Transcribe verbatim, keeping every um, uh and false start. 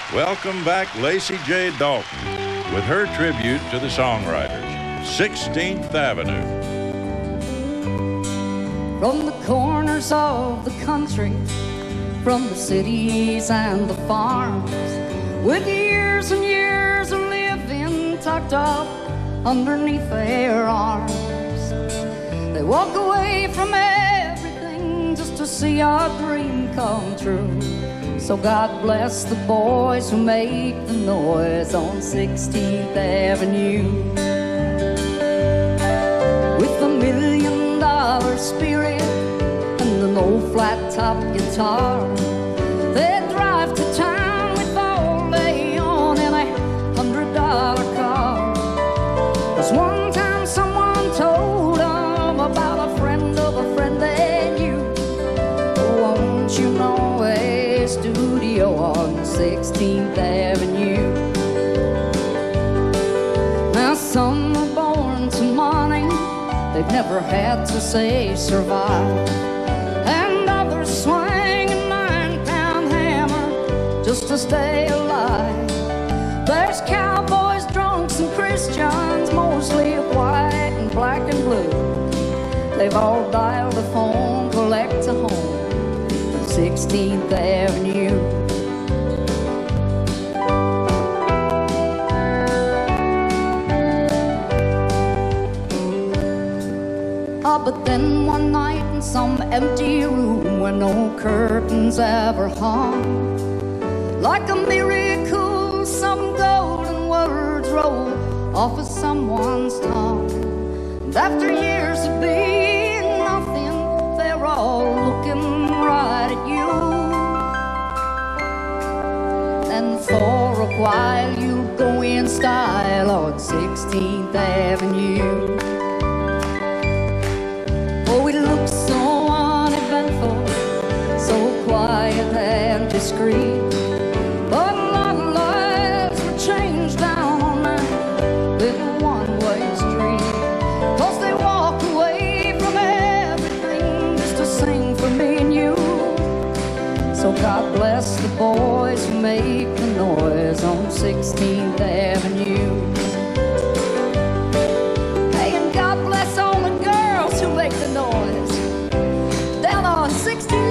Welcome back Lacy J. Dalton with her tribute to the songwriters, sixteenth Avenue. From the corners of the country, from the cities and the farms, with years and years of living tucked up underneath their arms, they walk away from everything just to see our dream come true. So God bless the boys who make the noise on sixteenth Avenue. With a million dollar spirit and an old flat top guitar, they drive to town with all they own in a hundred dollar car. There's one time someone told them about a friend of a friend they knew. Oh, won't you know a studio on sixteenth Avenue? Now some are born to money, they've never had to say survive, and others swing a nine-pound hammer just to stay alive. There's cowboys, drunks, and Christians, mostly white and black and blue. They've all dialed the phone, collect a home from sixteenth Avenue. Ah, but then one night in some empty room where no curtains ever hung, like a miracle, some golden words roll off of someone's tongue. And after years of being nothing, they're all looking right at you. And for a while you'll go in style on sixteenth Avenue. Oh, it looks so uneventful, so quiet and discreet, but a lot of lives were changed down on that little one-way street. 'Cause they walk away from everything just to sing for me and you. So God bless the boys who make the noise on sixteenth Avenue. Hey, and God bless all the girls who make the noise down on sixteenth